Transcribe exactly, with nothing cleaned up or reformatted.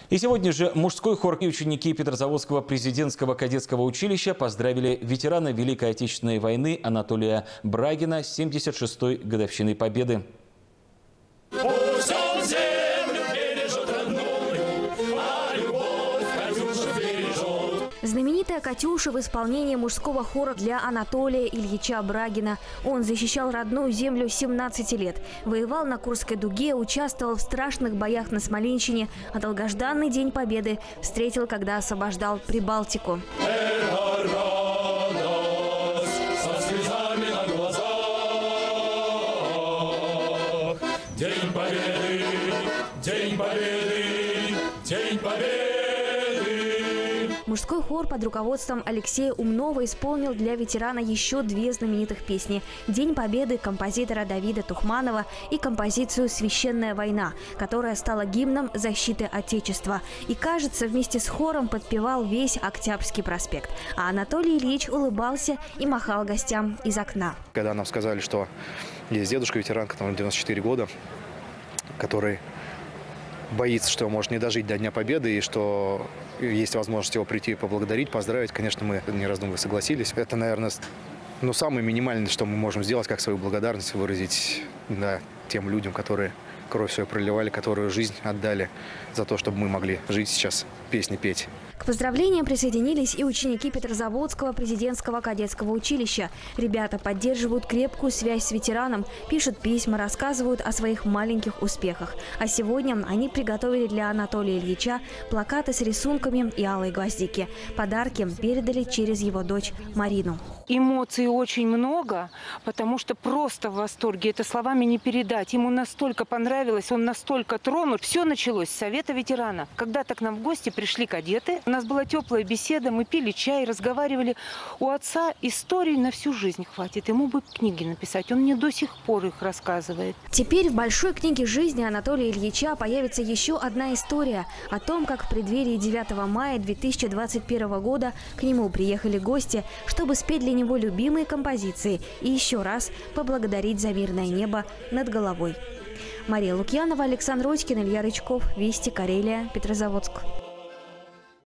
И сегодня же мужской хор и ученики Петрозаводского президентского кадетского училища поздравили ветерана Великой Отечественной войны Анатолия Брагина с семьдесят шестой годовщиной Победы. Знаменитая «Катюша» в исполнении мужского хора для Анатолия Ильича Брагина. Он защищал родную землю семнадцать лет. Воевал на Курской дуге, участвовал в страшных боях на Смоленщине, а долгожданный День Победы встретил, когда освобождал Прибалтику. День Победы, День Победы, День Победы. Мужской хор под руководством Алексея Умнова исполнил для ветерана еще две знаменитых песни: «День Победы» композитора Давида Тухманова и композицию «Священная война», которая стала гимном защиты Отечества. И, кажется, вместе с хором подпевал весь Октябрьский проспект. А Анатолий Ильич улыбался и махал гостям из окна. Когда нам сказали, что есть дедушка ветеран, которому девяносто четыре года, который боится, что может не дожить до Дня Победы, и что есть возможность его прийти поблагодарить, поздравить, конечно, мы, не раздумывая, согласились. Это, наверное, ну, самое минимальное, что мы можем сделать, как свою благодарность выразить, да, тем людям, которые кровь свою проливали, которые жизнь отдали за то, чтобы мы могли жить сейчас, песни петь. К поздравлениям присоединились и ученики Петрозаводского президентского кадетского училища. Ребята поддерживают крепкую связь с ветераном, пишут письма, рассказывают о своих маленьких успехах. А сегодня они приготовили для Анатолия Ильича плакаты с рисунками и алой гвоздики. Подарки передали через его дочь Марину. Эмоций очень много, потому что просто в восторге. Это словами не передать. Ему настолько понравилось, он настолько тронут. Все началось с совета ветерана. Когда-то к нам в гости пришли кадеты. У нас была теплая беседа, мы пили чай, разговаривали. У отца историй на всю жизнь хватит. Ему бы книги написать. Он мне до сих пор их рассказывает. Теперь в большой книге жизни Анатолия Ильича появится еще одна история о том, как в преддверии девятого мая две тысячи двадцать первого года к нему приехали гости, чтобы спеть для него любимые композиции и еще раз поблагодарить за мирное небо над головой. Мария Лукьянова, Александр Родькин, Илья Рычков. Вести, Карелия, Петрозаводск.